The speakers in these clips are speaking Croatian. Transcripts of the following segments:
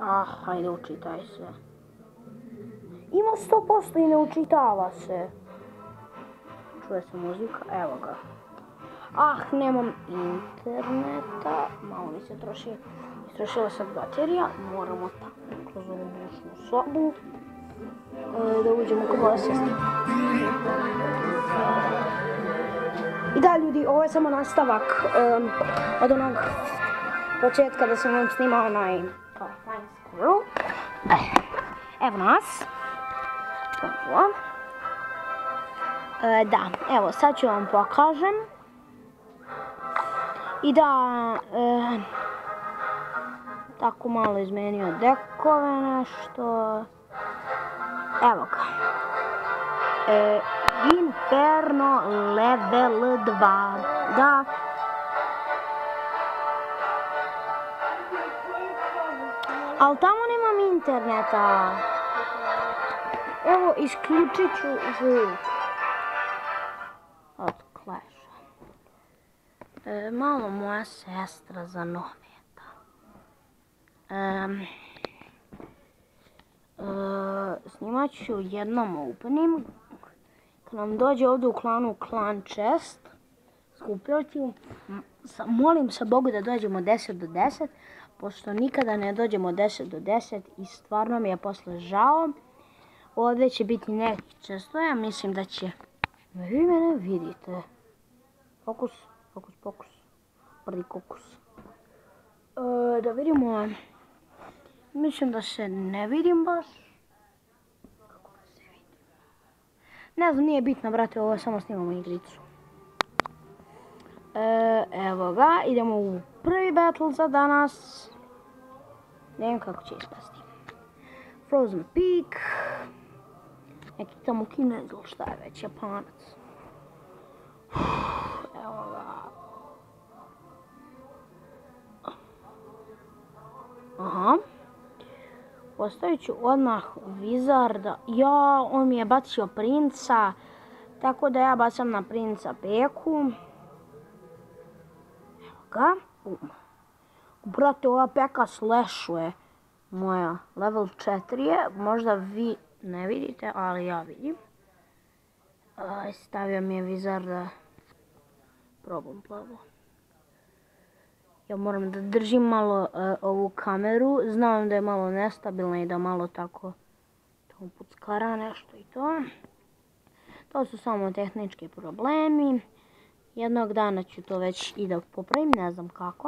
Hajde, učitaj se. Ima 100% i ne učitava se. Čuje se muzika, evo ga. Nemam interneta, malo mi se istrošila se baterija, moramo tako kroz ovu bušnu sobu da uđemo kod moje sestre. I da, ljudi, ovo je samo nastavak od onog početka da sam vam snimao onaj Flying Squirrel. Evo nas. Da, evo, sad ću vam pokažem. I da, tako malo izmenio dekove nešto. Evo ga. Inferno level 2. Da. Ali tamo nemam interneta. Evo, isključit ću zvuk. Od Clash. Malo moja sestra zanometa. Snimat ću jednom opening. Kad nam dođe ovdje u klanu Clan Chest, skupljat ću. Molim se Bogu da dođemo 10 do 10, pošto nikada ne dođemo 10 do 10 i stvarno mi je posle žao. Ovdje će biti neki često, ja mislim da će... Vi mene vidite. Fokus. Prvi kokus. Da vidimo. Mislim da se ne vidim baš. Kako da se vidim? Ne znam, nije bitno, brate, ovo samo snimamo igricu. Evo ga, idemo u prvi battle za danas. Ne znam kako će ispasti. Frozen Peak. Neki tamo Kinez ili šta je već, Japanac. Evo ga. Aha. Postavit ću odmah Wizarda. On mi je bacio princa. Tako da ja bacam na princa Peku. Evo ga. Brate, ova Peka slashuje. Moja level 4 je. Možda vi ne vidite, ali ja vidim. Stavio mi je Wizarda. Probam plavo. Ja moram da držim malo ovu kameru. Znam da je malo nestabilna i da malo tako puckara nešto i to. To su samo tehnički problemi. Jednog dana ću to već i da popravim, ne znam kako.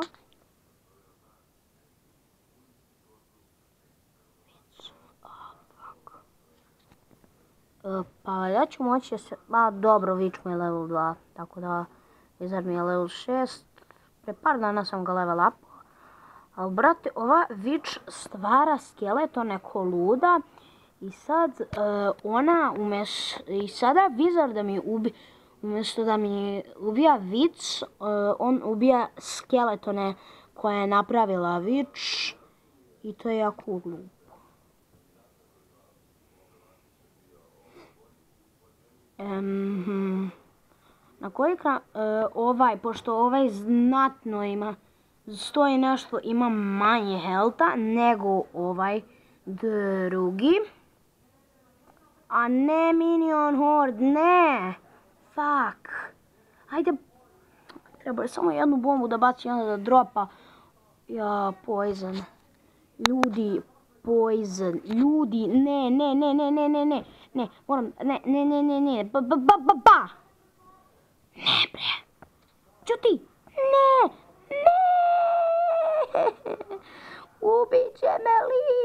Pa ja ću moći da se... dobro, Witch mu je level 2, tako da Wizard mi je level 6. Pre par dana sam ga level up. Ali, brate, ova Witch stvara skeletone ko luda. I sad i sada Wizard da mi umjesto da mi ubija Witch, on ubija skeletone koje je napravila Witch. I to je jako glupo. Na koji pošto ovaj znatno ima, stoji nešto, ima manje healtha nego ovaj drugi. A ne Minion Horde, ne! Fuck! Hajde, treba je samo jednu bombu da baci i onda da dropa. Poison. Ljudi, poison. Ljudi, ne, moram, ne, ne, ba! Ne, bre. Čuti, ne. Ubiće me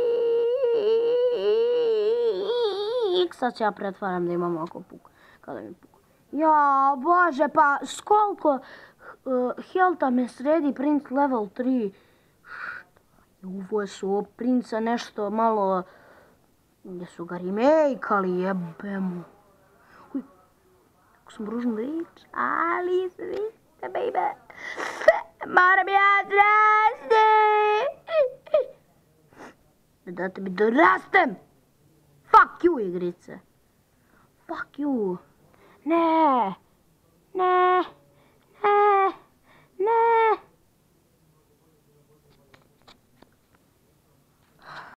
lik. Sad se ja pretvaram da imam oko puk. Kada mi puk. Bože, pa skoliko healtha me sredi princ level 3. Ovo su princa nešto malo... Gdje su ga remake-ali, jebe mu. Uj, kako sam ružno rič, ali sviste, baby. Moram ja zrasti. Dajte mi da rastem. Fuck you, igrice. Fuck you. Ne.